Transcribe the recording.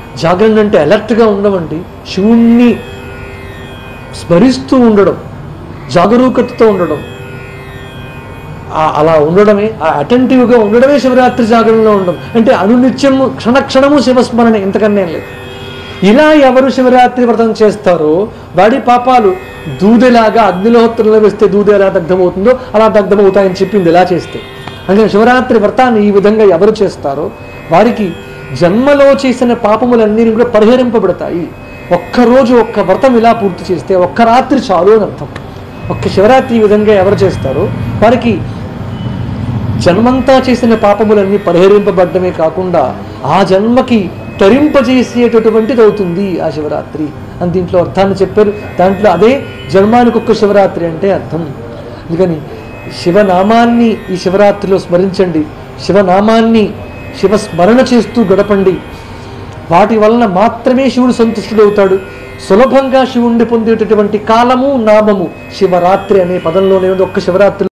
జాగరణ అంటే అలర్ట్గా ఉండమండి, శివుణ్ణి స్మరిస్తూ ఉండడం, జాగరూకతతో ఉండడం, అలా ఉండడమే, అటెంటివ్గా ఉండడమే శివరాత్రి జాగరణలో ఉండడం అంటే. అనునిత్యము క్షణక్షణము శివస్మరణ, ఇంతకన్నా లేదు. ఇలా ఎవరు శివరాత్రి వ్రతం చేస్తారో వాడి పాపాలు దూదెలాగా అగ్నిలోహత్రంలో వేస్తే దూదె ఎలా దగ్ధమవుతుందో అలా దగ్ధమవుతాయని చెప్పింది ఇలా చేస్తే. అందుకని శివరాత్రి వ్రతాన్ని ఈ విధంగా ఎవరు చేస్తారో వారికి జన్మలో చేసిన పాపములన్నీ కూడా పరిహరింపబడతాయి. ఒక్కరోజు ఒక్క వ్రతం ఇలా పూర్తి చేస్తే, ఒక్క రాత్రి చాలు అని అర్థం. ఒక్క శివరాత్రి ఈ విధంగా ఎవరు చేస్తారో వారికి జన్మంతా చేసిన పాపములన్నీ పరిహరింపబడ్డమే కాకుండా ఆ జన్మకి తరింపజేసేటటువంటిది అవుతుంది ఆ శివరాత్రి అని దీంట్లో అర్థాన్ని చెప్పారు. దాంట్లో అదే జన్మానికి ఒక్క శివరాత్రి అంటే అర్థం. అందుకని శివనామాన్ని ఈ శివరాత్రిలో స్మరించండి, శివనామాన్ని శివస్మరణ చేస్తూ గడపండి. వాటి వలన మాత్రమే శివుడు సంతుష్టుడవుతాడు. సులభంగా శివుణ్ణి పొందేటటువంటి కాలము నామము శివరాత్రి అనే పదంలోనే ఉంది. ఒక్క శివరాత్రి